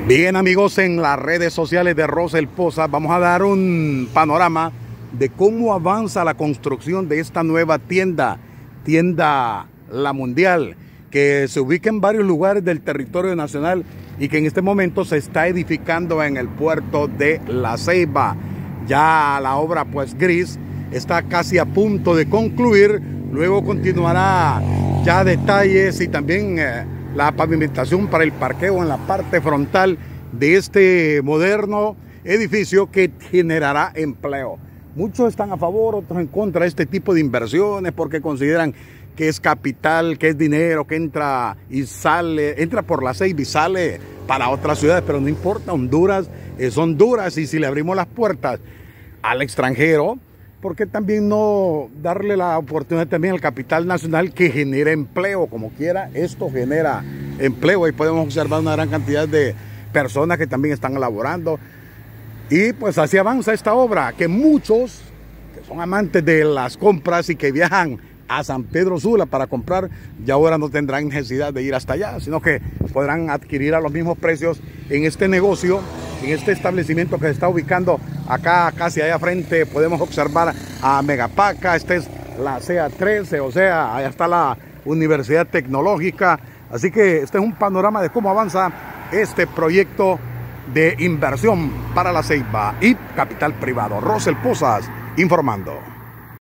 Bien, amigos, en las redes sociales de Rosel Poza vamos a dar un panorama de cómo avanza la construcción de esta nueva tienda La Mundial, que se ubica en varios lugares del territorio nacional y que en este momento se está edificando en el puerto de La Ceiba. Ya la obra pues gris está casi a punto de concluir, luego continuará ya detalles y también la pavimentación para el parqueo en la parte frontal de este moderno edificio que generará empleo. Muchos están a favor, otros en contra de este tipo de inversiones porque consideran que es capital, que es dinero, que entra y sale, entra por La Ceiba y sale para otras ciudades, pero no importa, Honduras es Honduras, y si le abrimos las puertas al extranjero, ¿por qué también no darle la oportunidad también al capital nacional que genera empleo? Como quiera, esto genera empleo y podemos observar una gran cantidad de personas que también están elaborando. Y pues así avanza esta obra, que muchos que son amantes de las compras y que viajan a San Pedro Sula para comprar, ya ahora no tendrán necesidad de ir hasta allá, sino que podrán adquirir a los mismos precios en este negocio, en este establecimiento que se está ubicando acá casi allá frente. Podemos observar a Megapaca, esta es la CEA 13, o sea, allá está la Universidad Tecnológica. Así que este es un panorama de cómo avanza este proyecto de inversión para La Ceiba y capital privado. Rosel Pozas informando.